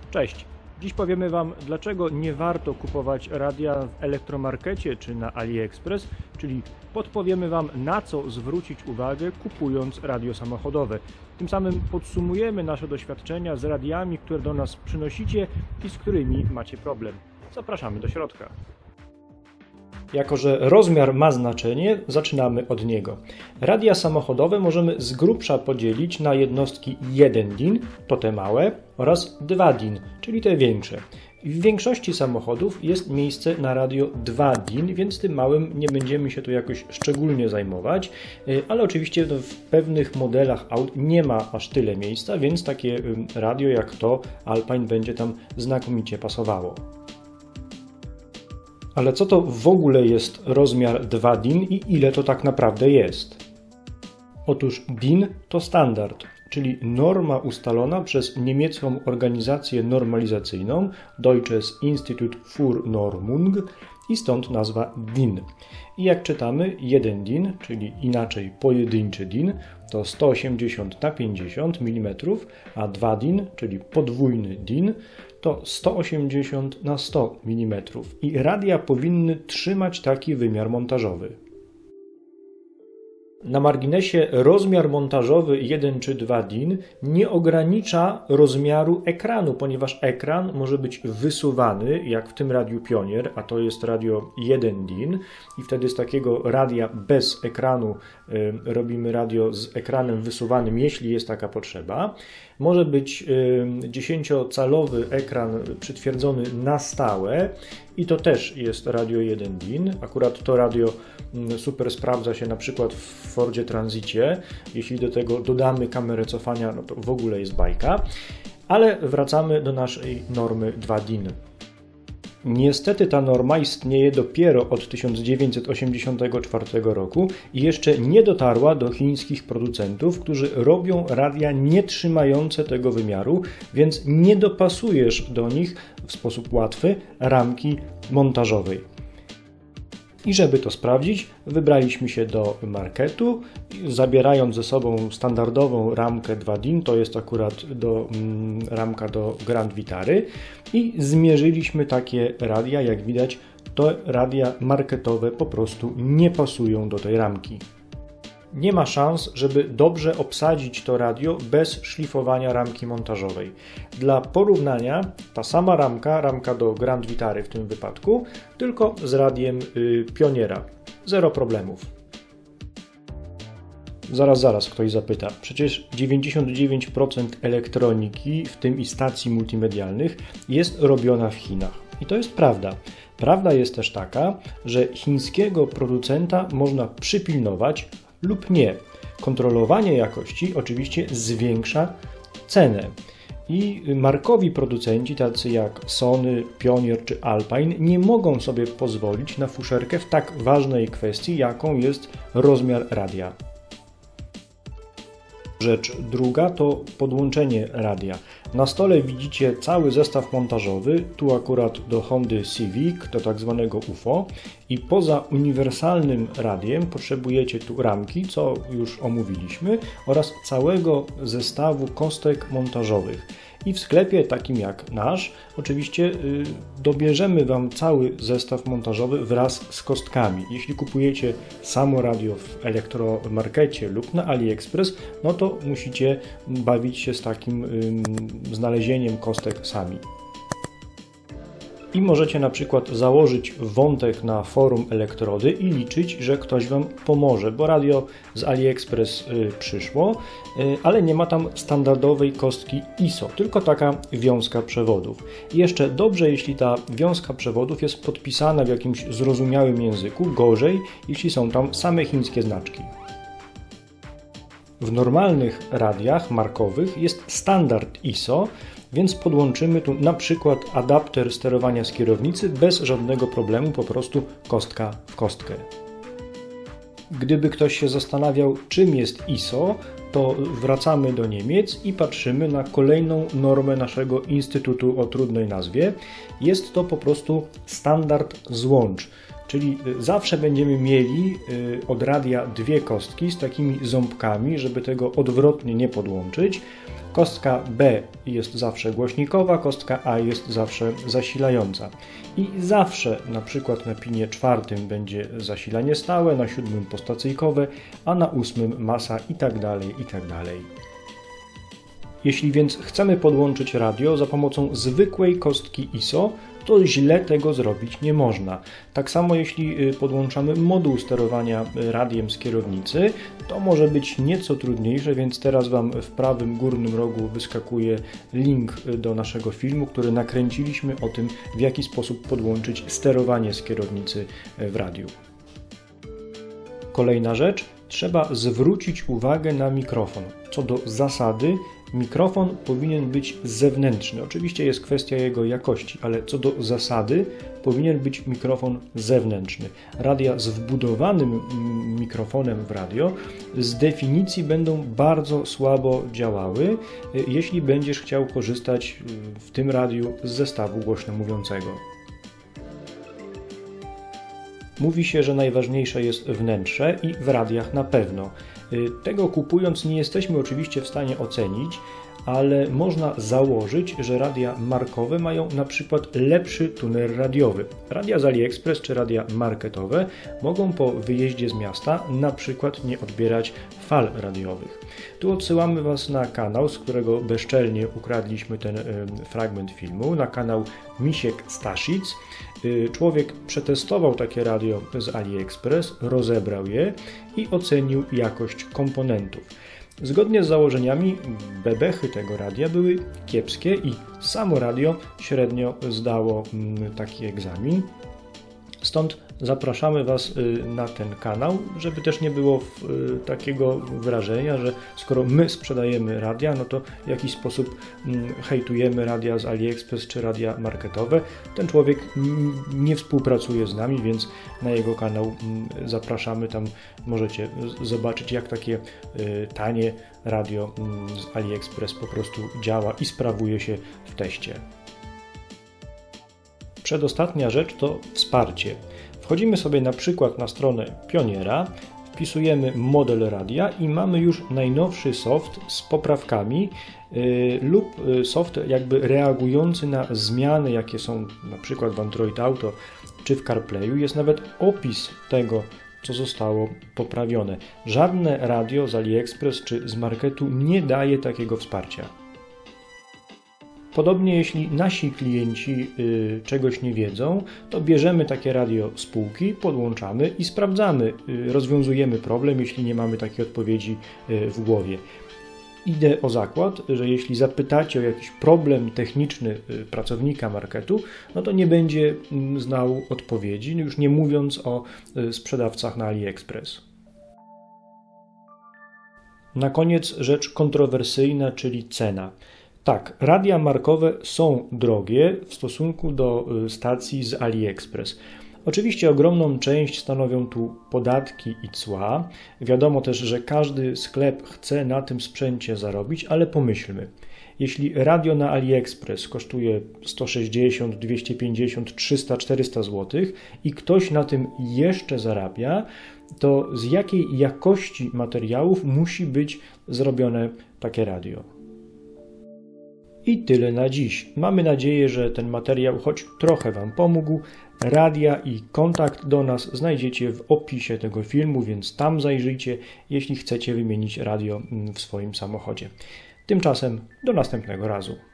Cześć! Dziś powiemy Wam, dlaczego nie warto kupować radia w elektromarkecie czy na AliExpress, czyli podpowiemy Wam, na co zwrócić uwagę, kupując radio samochodowe. Tym samym podsumujemy nasze doświadczenia z radiami, które do nas przynosicie i z którymi macie problem. Zapraszamy do środka. Jako że rozmiar ma znaczenie, zaczynamy od niego. Radia samochodowe możemy z grubsza podzielić na jednostki 1 DIN, to te małe, oraz 2 DIN, czyli te większe. W większości samochodów jest miejsce na radio 2 DIN, więc tym małym nie będziemy się tu jakoś szczególnie zajmować, ale oczywiście w pewnych modelach aut nie ma aż tyle miejsca, więc takie radio jak to Alpine będzie tam znakomicie pasowało. Ale co to w ogóle jest rozmiar 2 DIN i ile to tak naprawdę jest? Otóż DIN to standard, czyli norma ustalona przez niemiecką organizację normalizacyjną Deutsches Institut für Normung i stąd nazwa DIN. I jak czytamy, 1 DIN, czyli inaczej pojedynczy DIN, to 180 na 50 mm, a 2 DIN, czyli podwójny DIN, to 180 na 100 mm. I radia powinny trzymać taki wymiar montażowy. Na marginesie rozmiar montażowy 1 czy 2 DIN nie ogranicza rozmiaru ekranu, ponieważ ekran może być wysuwany, jak w tym radiu Pionier, a to jest radio 1 DIN i wtedy z takiego radia bez ekranu robimy radio z ekranem wysuwanym, jeśli jest taka potrzeba. Może być 10-calowy ekran przytwierdzony na stałe i to też jest radio 1 DIN. Akurat to radio super sprawdza się na przykład w Fordzie Transicie. Jeśli do tego dodamy kamerę cofania, no to w ogóle jest bajka. Ale wracamy do naszej normy 2 DIN. Niestety ta norma istnieje dopiero od 1984 roku i jeszcze nie dotarła do chińskich producentów, którzy robią radia nie trzymające tego wymiaru, więc nie dopasujesz do nich w sposób łatwy ramki montażowej. I żeby to sprawdzić, wybraliśmy się do marketu, zabierając ze sobą standardową ramkę 2 DIN, to jest akurat ramka do Grand Vitary, i zmierzyliśmy takie radia. Jak widać, to radia marketowe po prostu nie pasują do tej ramki. Nie ma szans, żeby dobrze obsadzić to radio bez szlifowania ramki montażowej. Dla porównania ta sama ramka do Grand Vitary w tym wypadku, tylko z radiem Pioniera. Zero problemów. Zaraz ktoś zapyta. Przecież 99% elektroniki, w tym i stacji multimedialnych, jest robiona w Chinach. I to jest prawda. Prawda jest też taka, że chińskiego producenta można przypilnować lub nie. Kontrolowanie jakości oczywiście zwiększa cenę. I markowi producenci, tacy jak Sony, Pionier czy Alpine, nie mogą sobie pozwolić na fuszerkę w tak ważnej kwestii, jaką jest rozmiar radia. Rzecz druga to podłączenie radia. Na stole widzicie cały zestaw montażowy, tu akurat do Hondy Civic, do tak zwanego UFO, i poza uniwersalnym radiem potrzebujecie tu ramki, co już omówiliśmy, oraz całego zestawu kostek montażowych. I w sklepie takim jak nasz oczywiście dobierzemy Wam cały zestaw montażowy wraz z kostkami. Jeśli kupujecie samo radio w elektromarkecie lub na AliExpress, no to musicie bawić się z takim znalezieniem kostek sami. I możecie na przykład założyć wątek na forum elektrody i liczyć, że ktoś Wam pomoże, bo radio z AliExpress przyszło, ale nie ma tam standardowej kostki ISO, tylko taka wiązka przewodów. I jeszcze dobrze, jeśli ta wiązka przewodów jest podpisana w jakimś zrozumiałym języku, gorzej, jeśli są tam same chińskie znaczki. W normalnych radiach markowych jest standard ISO, więc podłączymy tu na przykład adapter sterowania z kierownicy bez żadnego problemu, po prostu kostka w kostkę. Gdyby ktoś się zastanawiał, czym jest ISO, to wracamy do Niemiec i patrzymy na kolejną normę naszego instytutu o trudnej nazwie. Jest to po prostu standard złącz. Czyli zawsze będziemy mieli od radia dwie kostki z takimi ząbkami, żeby tego odwrotnie nie podłączyć. Kostka B jest zawsze głośnikowa, kostka A jest zawsze zasilająca. I zawsze na przykład na pinie 4 będzie zasilanie stałe, na 7 postacyjkowe, a na 8 masa itd., itd. Jeśli więc chcemy podłączyć radio za pomocą zwykłej kostki ISO, to źle tego zrobić nie można. Tak samo jeśli podłączamy moduł sterowania radiem z kierownicy, to może być nieco trudniejsze, więc teraz Wam w prawym górnym rogu wyskakuje link do naszego filmu, który nakręciliśmy o tym, w jaki sposób podłączyć sterowanie z kierownicy w radiu. Kolejna rzecz, trzeba zwrócić uwagę na mikrofon. Co do zasady, mikrofon powinien być zewnętrzny. Oczywiście jest kwestia jego jakości, ale co do zasady powinien być mikrofon zewnętrzny. Radia z wbudowanym mikrofonem w radio z definicji będą bardzo słabo działały, jeśli będziesz chciał korzystać w tym radiu z zestawu głośno mówiącego. Mówi się, że najważniejsze jest wnętrze i w radiach na pewno. Tego kupując nie jesteśmy oczywiście w stanie ocenić, ale można założyć, że radia markowe mają na przykład lepszy tuner radiowy. Radia z AliExpress czy radia marketowe mogą po wyjeździe z miasta na przykład nie odbierać fal radiowych. Tu odsyłamy Was na kanał, z którego bezczelnie ukradliśmy ten fragment filmu, na kanał Misiek Staszic. Człowiek przetestował takie radio z AliExpress, rozebrał je i ocenił jakość komponentów. Zgodnie z założeniami bebechy tego radia były kiepskie i samo radio średnio zdało taki egzamin. Stąd zapraszamy Was na ten kanał, żeby też nie było takiego wrażenia, że skoro my sprzedajemy radia, no to w jakiś sposób hejtujemy radia z AliExpress czy radia marketowe. Ten człowiek nie współpracuje z nami, więc na jego kanał zapraszamy. Tam możecie zobaczyć, jak takie tanie radio z AliExpress po prostu działa i sprawuje się w teście. Przedostatnia rzecz to wsparcie. Wchodzimy sobie na przykład na stronę Pioniera, wpisujemy model radia i mamy już najnowszy soft z poprawkami lub soft jakby reagujący na zmiany, jakie są na przykład w Android Auto czy w CarPlayu. Jest nawet opis tego, co zostało poprawione. Żadne radio z AliExpress czy z marketu nie daje takiego wsparcia. Podobnie jeśli nasi klienci czegoś nie wiedzą, to bierzemy takie radio z półki, podłączamy i sprawdzamy, rozwiązujemy problem, jeśli nie mamy takiej odpowiedzi w głowie. Idę o zakład, że jeśli zapytacie o jakiś problem techniczny pracownika marketu, no to nie będzie znał odpowiedzi, już nie mówiąc o sprzedawcach na AliExpress. Na koniec rzecz kontrowersyjna, czyli cena. Tak, radia markowe są drogie w stosunku do stacji z AliExpress. Oczywiście ogromną część stanowią tu podatki i cła. Wiadomo też, że każdy sklep chce na tym sprzęcie zarobić, ale pomyślmy. Jeśli radio na AliExpress kosztuje 160, 250, 300, 400 zł i ktoś na tym jeszcze zarabia, to z jakiej jakości materiałów musi być zrobione takie radio? I tyle na dziś. Mamy nadzieję, że ten materiał choć trochę Wam pomógł. Radia i kontakt do nas znajdziecie w opisie tego filmu, więc tam zajrzyjcie, jeśli chcecie wymienić radio w swoim samochodzie. Tymczasem do następnego razu.